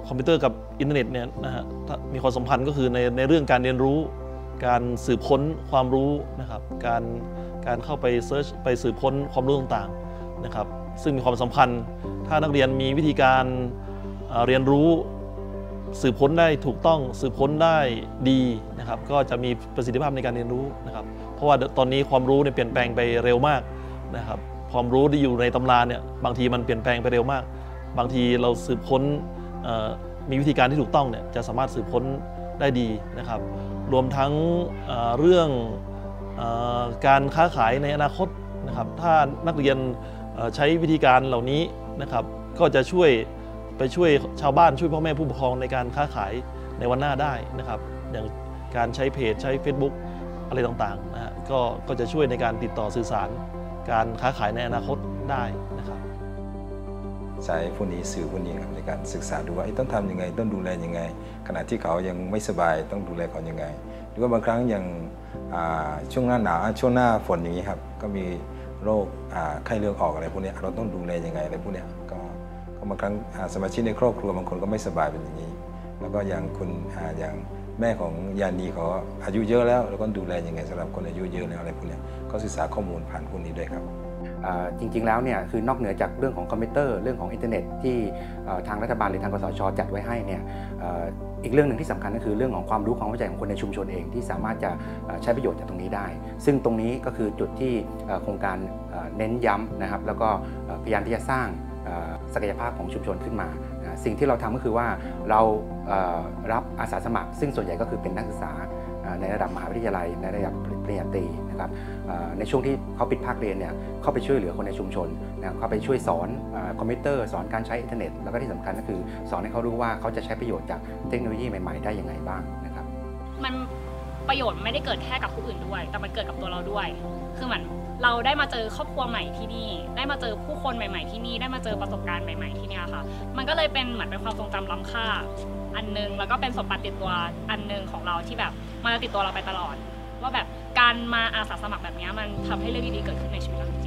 คอมพิวเตอร์กับอินเทอร์เน็ตเนี่ยนะฮะมีความสัมพันธ์ก็คือในเรื่องการเรียนรู้การสืบค้นความรู้นะครับการเข้าไปเซิร์ชไปสืบค้นความรู้ต่างๆนะครับซึ่งมีความสัมพันธ์ถ้านักเรียนมีวิธีการเรียนรู้สืบค้นได้ถูกต้องสืบค้นได้ดีนะครับก็จะมีประสิทธิภาพในการเรียนรู้นะครับเพราะว่าตอนนี้ความรู้เนี่ยเปลี่ยนแปลงไปเร็วมากนะครับความรู้ที่อยู่ในตำราเนี่ยบางทีมันเปลี่ยนแปลงไปเร็วมากบางทีเราสืบค้นมีวิธีการที่ถูกต้องเนี่ยจะสามารถสืบค้นได้ดีนะครับรวมทั้งเรื่องการค้าขายในอนาคตนะครับถ้านักเรียนใช้วิธีการเหล่านี้นะครับก็จะช่วยชาวบ้านช่วยพ่อแม่ผู้ปกครองในการค้าขายในวันหน้าได้นะครับอย่างการใช้เพจใช้ Facebook อะไรต่างๆนะฮะก็จะช่วยในการติดต่อสื่อสารการค้าขายในอนาคตได้นะครับใช้พวกนี้สื่อพวกนี้ครับในการศึกษาดูว่าต้องทำยังไงต้องดูแลยังไงขณะที่เขายังไม่สบายต้องดูแลเขายังไงหรือว่าบางครั้งอย่างช่วงหน้าหนาวช่วงหน้าฝนอย่างนี้ครับก็มีโรคไข้เลือดออกอะไรพวกนี้เราต้องดูแลยังไงอะไรพวกนี้ก็บางครั้งสมาชิกในครอบครัวบางคนก็ไม่สบายเป็นอย่างนี้แล้วก็อย่างคุณอย่างแม่ของยานีเขาอายุเยอะแล้วก็ดูแลยังไงสำหรับคนอายุเยอะแล้วอะไรพวกนี้ก็ศึกษาข้อมูลผ่านพวกนี้ด้วยครับจริงๆแล้วเนี่ยคือนอกเหนือจากเรื่องของคอมพิวเตอร์เรื่องของอินเทอร์เน็ตที่ทางรัฐบาลหรือทางกสช.จัดไว้ให้เนี่ยอีกเรื่องหนึ่งที่สำคัญก็คือเรื่องของความรู้ความเข้าใจของคนในชุมชนเองที่สามารถจะใช้ประโยชน์จากตรงนี้ได้ซึ่งตรงนี้ก็คือจุดที่โครงการเน้นย้ำนะครับแล้วก็พยายามที่จะสร้างศักยภาพของชุมชนขึ้นมาสิ่งที่เราทำก็คือว่าเรารับอาสาสมัครซึ่งส่วนใหญ่ก็คือเป็นนักศึกษาในระดับมหาวิทยาลัยในระดับปริญญาตรีนะครับในช่วงที่เขาปิดภาคเรียนเนี่ยเข้าไปช่วยเหลือคนในชุมชนนะเข้าไปช่วยสอนคอมพิวเตอร์สอนการใช้อินเทอร์เน็ตแล้วก็ที่สำคัญก็คือสอนให้เขารู้ว่าเขาจะใช้ประโยชน์จากเทคโนโลยีใหม่ๆได้ยังไงบ้างนะครับมันประโยชน์ไม่ได้เกิดแค่กับผู้อื่นด้วยแต่มันเกิดกับตัวเราด้วยคือเหมือนเราได้มาเจอครอบครัวใหม่ที่นี่ได้มาเจอผู้คนใหม่ๆที่นี่ได้มาเจอประสบการณ์ใหม่ๆที่นี่ค่ะมันก็เลยเป็นเหมือนเป็นความทรงจำล้ำค่าอันนึงแล้วก็เป็นสมบัติติดตัวอันนึงของเราที่แบบมันจะติดตัวเราไปตลอดว่าแบบการมาอาสาสมัครแบบนี้มันทำให้เรื่องดีๆเกิดขึ้นในชีวิตเรา